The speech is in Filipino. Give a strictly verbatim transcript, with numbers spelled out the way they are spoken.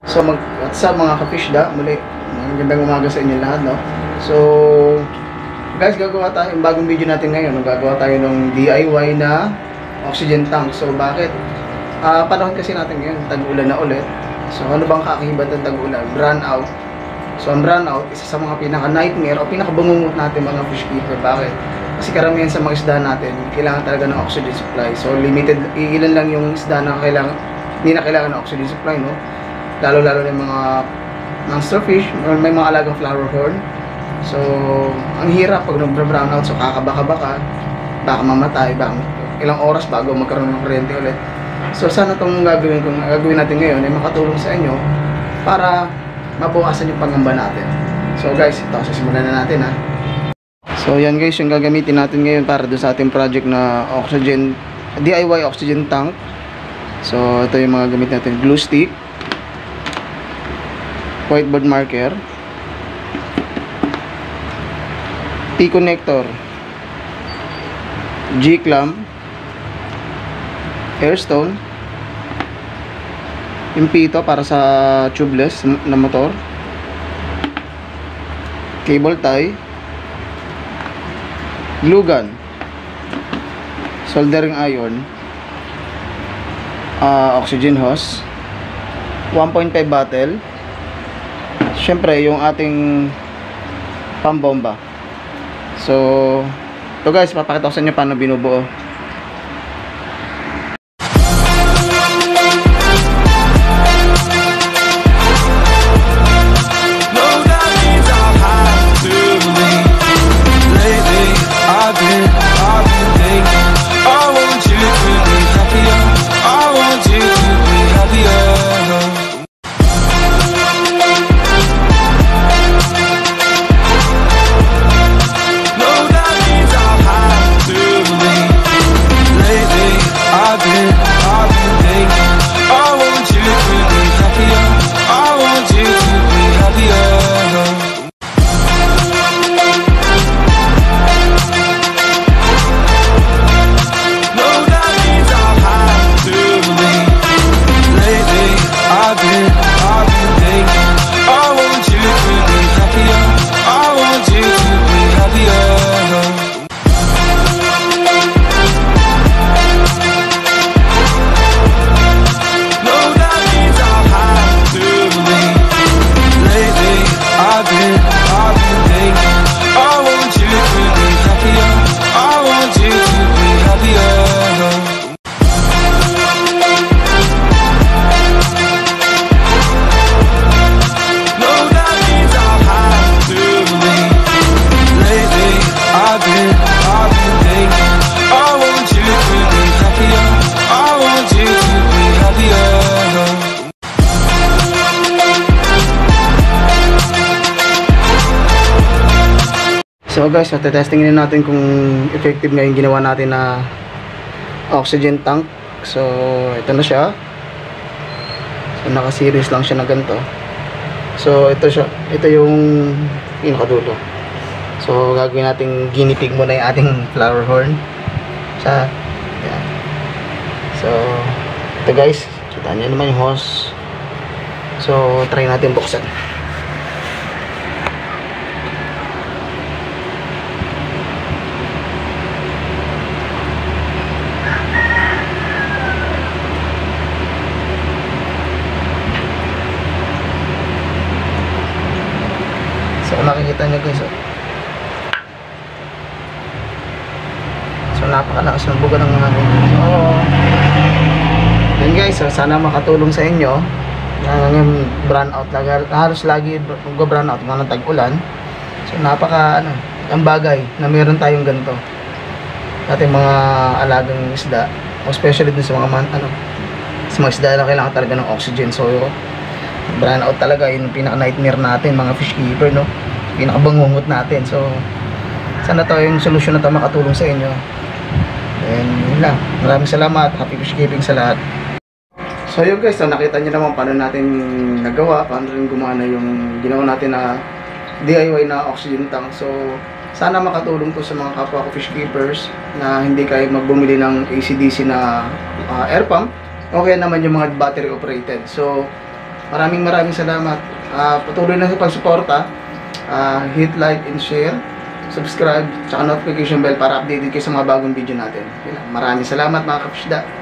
So mag what's up mga ka-fish da, muli magandang umaga sa inyo lahat, no? So guys, gagawa tayo ng bagong video natin ngayon, no? Gagawa tayo ng D I Y na oxygen tank. So bakit? Uh, panahon kasi natin ngayon, tag-ulan na ulit. So ano bang kakahibat ng tag-ulan? Brownout out. So ang brownout, isa sa mga pinaka-nightmare o pinaka-bangungot natin mga fish keeper. Bakit? Kasi karamihan sa mga isda natin, kailangan talaga ng oxygen supply. So limited, ilan lang yung isda na kailangan, hindi na kailangan ng oxygen supply, no? Lalo-lalo na yung mga monster fish, may mga alagang flower horn. So, ang hirap pag nag-brownout, so kakabaka-baka, baka mamatay, baka ilang oras bago magkaroon ng kuryente ulit. So, sana itong gagawin, kung gagawin natin ngayon ay makatulong sa inyo para mabukasan yung pangamba natin. So guys, ito, sisimulan na natin ha. So yan guys, yung gagamitin natin ngayon para doon sa ating project na oxygen, D I Y oxygen tank. So, ito yung mga gamit natin, glue stick, whiteboard marker, T-connector, G-clamp, airstone, yung pito para sa tubeless na motor, cable tie, glue gun, soldering iron, uh, oxygen hose, one point five bottle, syempre yung ating pambomba. So ito guys, papakita ko sa inyo paano binubuo. So guys, testing din natin kung effective nga yung ginawa natin na oxygen tank. So ito na siya. So naka-series lang siya na ganito. So ito siya, ito yung pinakadulo. So gagawin natin guinea pig muna yung ating flower horn. Sa yan. So ito guys, kita niyo naman yung hose. So try natin buksan. So makikita nyo guys, oh. So napakalakas ng buga ng mga guys. So yun guys, so, sana makatulong sa inyo. Ngayon brownout lagi, halos lagi mag-brownout mga ng tag-ulan. So napaka ano, ang bagay na meron tayong ganito ating mga alagang isda, especially dun sa mga man, ano, sa mga isda na kailangan talaga ng oxygen. So brownout talaga yung pinaka-nightmare natin mga fish keeper, no? Pinaka-bangungot natin. So sana to yung solusyon na to makatulong sa inyo. And yun lang, maraming salamat, happy fish keeping sa lahat. So yun guys, so nakita nyo naman paano natin nagawa, paano rin gumana yung ginawa natin na D I Y na oxygen tank. So sana makatulong to sa mga kapwa ko fish keepers na hindi kayo magbumili ng A C D C na uh, air pump, o kaya naman yung mga battery operated. So Maraming maraming salamat. Ah, patuloy na sa pagsuporta. Ah, hit like and share, subscribe, tsaka notification bell para updated kayo sa mga bagong video natin. Okay lang. Maraming salamat mga Kapish Da.